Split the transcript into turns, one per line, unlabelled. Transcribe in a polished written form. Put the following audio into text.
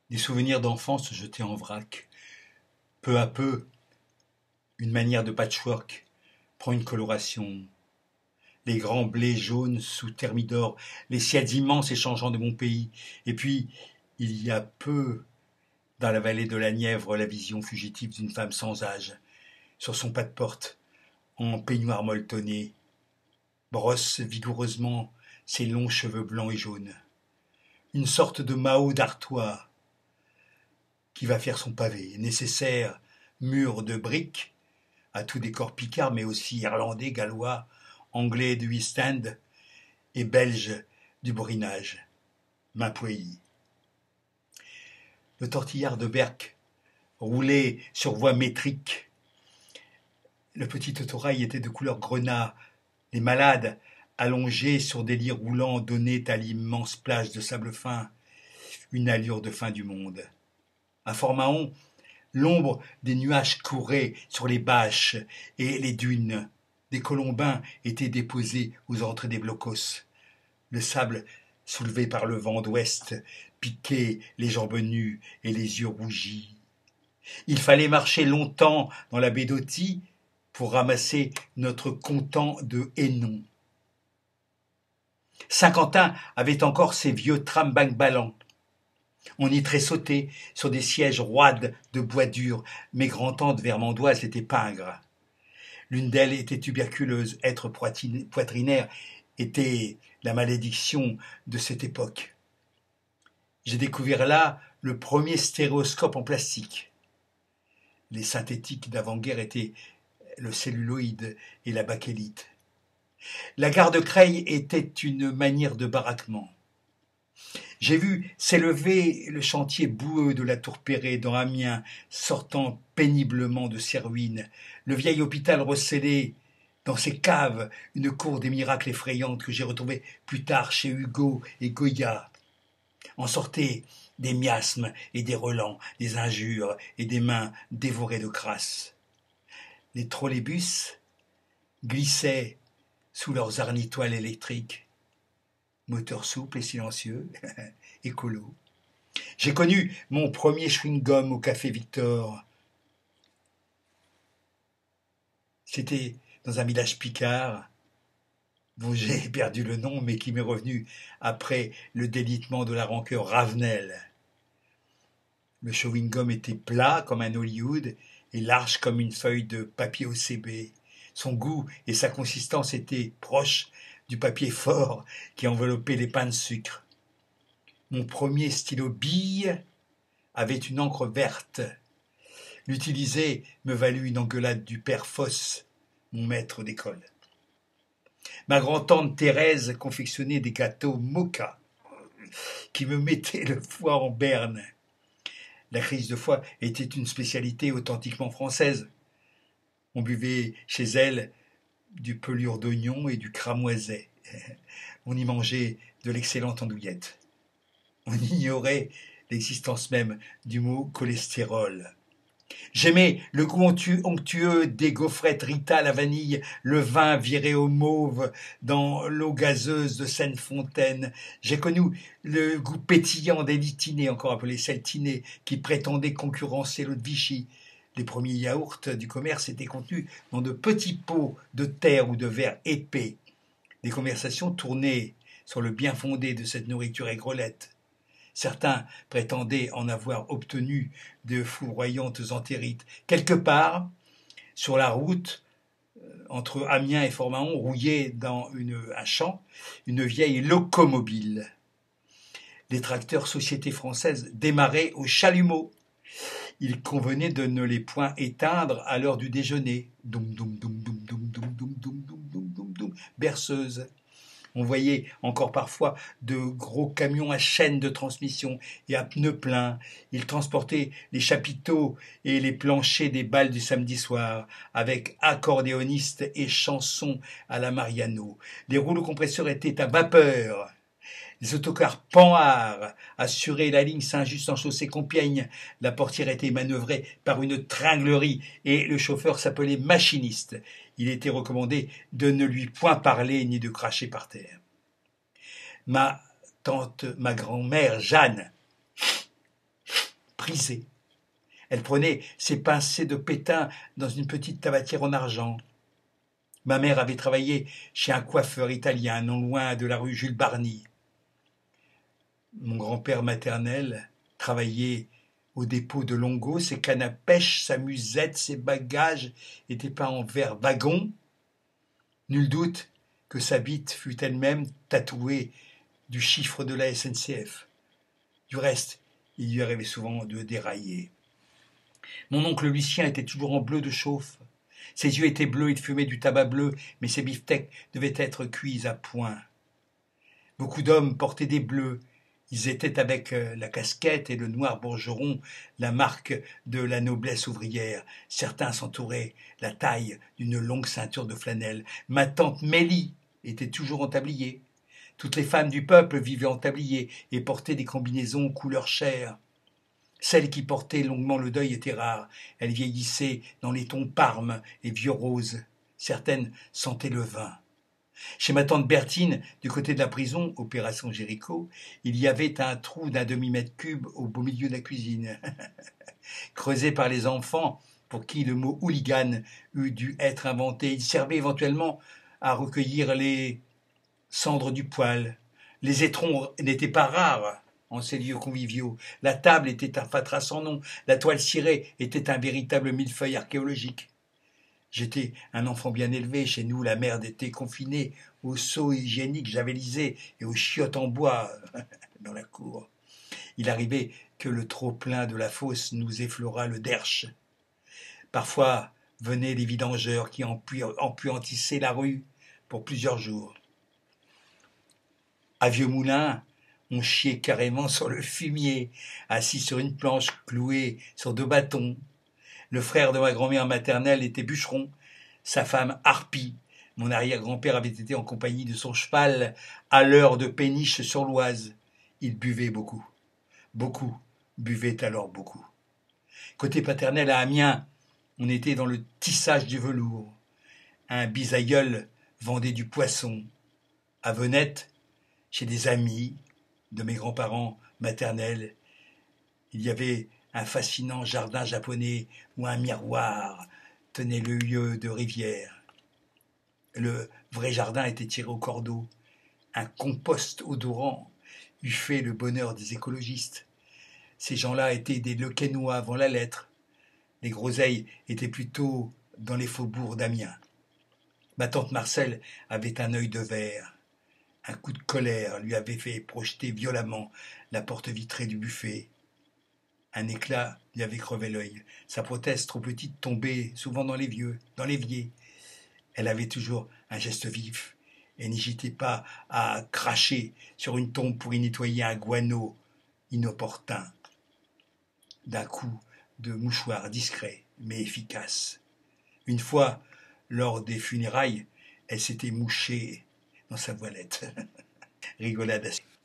Des souvenirs d'enfance jetés en vrac. Peu à peu, une manière de patchwork prend une coloration. Les grands blés jaunes sous thermidor, les ciels immenses et changeants de mon pays. Et puis, il y a peu, dans la vallée de la Nièvre, la vision fugitive d'une femme sans âge, sur son pas de porte, en peignoir molletonné, brosse vigoureusement ses longs cheveux blancs et jaunes. Une sorte de Mao d'Artois qui va faire son pavé, nécessaire mur de briques, à tout décor picard, mais aussi irlandais, gallois, anglais du East End et belge du Borinage, Mapouilly. Le tortillard de Berck roulait sur voie métrique. Le petit autorail était de couleur grenat. Les malades, allongés sur des lits roulants, donnaient à l'immense plage de sable fin une allure de fin du monde. À Fort-Mahon, l'ombre des nuages courait sur les bâches et les dunes. Des colombins étaient déposés aux entrées des blocos. Le sable, soulevé par le vent d'ouest, piquait les jambes nues et les yeux rougis. Il fallait marcher longtemps dans la baie d'Authie pour ramasser notre comptant de Hénon. Saint-Quentin avait encore ses vieux trams ballants. On y tressautait sur des sièges roides de bois dur. Mes grand-tantes vermandoises étaient pingres. L'une d'elles était tuberculeuse. Être poitrinaire était la malédiction de cette époque. J'ai découvert là le premier stéréoscope en plastique. Les synthétiques d'avant-guerre étaient le celluloïd et la bakélite. La gare de Creil était une manière de baraquement. J'ai vu s'élever le chantier boueux de la Tour Perret dans Amiens, sortant péniblement de ses ruines, le vieil hôpital recélé dans ses caves, une cour des miracles effrayante que j'ai retrouvée plus tard chez Hugo et Goya. En sortaient des miasmes et des relents, des injures et des mains dévorées de crasse. Les trolleybus glissaient sous leurs arnitoiles électriques. Moteur souple et silencieux, écolo. J'ai connu mon premier chewing-gum au café Victor. C'était dans un village picard, dont j'ai perdu le nom, mais qui m'est revenu après le délitement de la rancœur Ravenel. Le chewing-gum était plat comme un Hollywood et large comme une feuille de papier OCB. Son goût et sa consistance étaient proches du papier fort qui enveloppait les pains de sucre. Mon premier stylo bille avait une encre verte. L'utiliser me valut une engueulade du père Fosse, mon maître d'école. Ma grand-tante Thérèse confectionnait des gâteaux moka qui me mettaient le foie en berne. La crise de foie était une spécialité authentiquement française. On buvait chez elle du pelure d'oignon et du cramoiset. On y mangeait de l'excellente andouillette. On ignorait l'existence même du mot cholestérol. J'aimais le goût onctueux des gaufrettes Rita à la vanille, le vin viré au mauve dans l'eau gazeuse de Seine-Fontaine. J'ai connu le goût pétillant des litinés, encore appelés seltinés, qui prétendaient concurrencer l'eau de Vichy. Les premiers yaourts du commerce étaient contenus dans de petits pots de terre ou de verre épais. Des conversations tournaient sur le bien fondé de cette nourriture aigrelette. Certains prétendaient en avoir obtenu de foudroyantes entérites. Quelque part, sur la route, entre Amiens et Fort-Mahon, rouillait dans un champ une vieille locomobile. Les tracteurs Société Française démarraient au chalumeau. Il convenait de ne les point éteindre à l'heure du déjeuner. Doum, doum, doum, doum, doum, doum, doum, doum, doum, doum, doum, doum. Berceuse. On voyait encore parfois de gros camions à chaîne de transmission et à pneus pleins. Ils transportaient les chapiteaux et les planchers des bals du samedi soir, avec accordéonistes et chansons à la Mariano. Les rouleaux compresseurs étaient à vapeur. Les autocars Panhard assuraient la ligne Saint-Just-en-Chaussée-Compiègne. La portière était manœuvrée par une tringlerie et le chauffeur s'appelait machiniste. Il était recommandé de ne lui point parler ni de cracher par terre. Ma grand-mère Jeanne prisée. Elle prenait ses pincées de pétain dans une petite tabatière en argent. Ma mère avait travaillé chez un coiffeur italien, non loin de la rue Jules Barny. Mon grand-père maternel travaillait au dépôt de Longo, ses cannes à pêche, sa musette, ses bagages étaient peints en vert wagon. Nul doute que sa bite fut elle-même tatouée du chiffre de la SNCF. Du reste, il lui arrivait souvent de dérailler. Mon oncle Lucien était toujours en bleu de chauffe. Ses yeux étaient bleus, il fumait du tabac bleu, mais ses beefsteaks devaient être cuits à point. Beaucoup d'hommes portaient des bleus. Ils étaient avec la casquette et le noir bourgeron, la marque de la noblesse ouvrière. Certains s'entouraient la taille d'une longue ceinture de flanelle. Ma tante Mélie était toujours en tablier. Toutes les femmes du peuple vivaient en tablier et portaient des combinaisons couleur chair. Celles qui portaient longuement le deuil étaient rares. Elles vieillissaient dans les tons parme et vieux rose. Certaines sentaient le vin. Chez ma tante Bertine, du côté de la prison, opération Jéricho, il y avait un trou d'un demi-mètre cube au beau milieu de la cuisine, creusé par les enfants pour qui le mot hooligan eût dû être inventé. Il servait éventuellement à recueillir les cendres du poêle. Les étrons n'étaient pas rares en ces lieux conviviaux. La table était un fatras sans nom. La toile cirée était un véritable millefeuille archéologique. J'étais un enfant bien élevé. Chez nous, la merde était confinée aux seaux hygiéniques javelisés et aux chiottes en bois dans la cour. Il arrivait que le trop-plein de la fosse nous effleurât le derche. Parfois venaient les vidangeurs qui empuantissaient la rue pour plusieurs jours. À Vieux-Moulin, on chiait carrément sur le fumier, assis sur une planche clouée sur 2 bâtons. Le frère de ma grand-mère maternelle était bûcheron, sa femme harpie. Mon arrière-grand-père avait été en compagnie de son cheval à l'heure de péniche sur l'Oise. Il buvait beaucoup. Beaucoup buvaient alors beaucoup. Côté paternel à Amiens, on était dans le tissage du velours. Un bisaïeul vendait du poisson. À Venette, chez des amis de mes grands-parents maternels, il y avait un fascinant jardin japonais où un miroir tenait le lieu de rivière. Le vrai jardin était tiré au cordeau. Un compost odorant eût fait le bonheur des écologistes. Ces gens-là étaient des Lequesnois avant la lettre. Les groseilles étaient plutôt dans les faubourgs d'Amiens. Ma tante Marcelle avait un œil de verre. Un coup de colère lui avait fait projeter violemment la porte vitrée du buffet. Un éclat lui avait crevé l'œil. Sa prothèse trop petite tombait souvent dans l'évier. Elle avait toujours un geste vif et n'hésitait pas à cracher sur une tombe pour y nettoyer un guano inopportun d'un coup de mouchoir discret mais efficace. Une fois, lors des funérailles, elle s'était mouchée dans sa voilette. Rigolade assez.